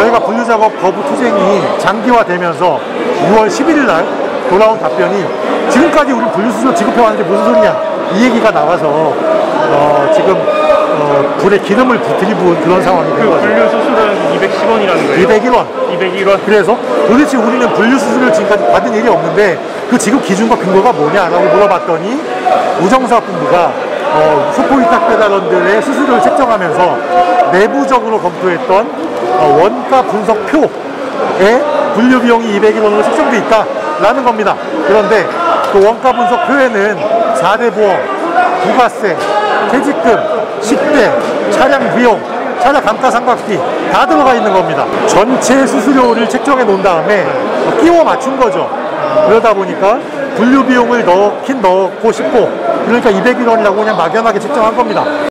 저희가 분류작업 거부 투쟁이 장기화되면서 6월 11일 날 돌아온 답변이 지금까지 우리 분류수수료 지급해왔는데 무슨 소리냐 이 얘기가 나와서 지금 불에 기름을 들이부은 그런 상황이 된 거죠. 분류수수료는 210원이라는 거예요? 201원. 201원. 그래서 도대체 우리는 분류수수료를 지금까지 받은 일이 없는데 그 지급 기준과 근거가 뭐냐라고 물어봤더니 우정사업본부가 소포위탁배달원들의 수수료를 책정하면서 내부적으로 검토했던 원가 분석표에 분류비용이 201원으로 책정돼 있다라는 겁니다. 그런데 그 원가 분석표에는 4대 보험, 부가세, 퇴직금, 10대, 차량 비용, 차량 감가상각비 다 들어가 있는 겁니다. 전체 수수료를 책정해 놓은 다음에 끼워 맞춘 거죠. 그러다 보니까 분류 비용을 넣고 싶고 그러니까 201원이라고 그냥 막연하게 책정한 겁니다.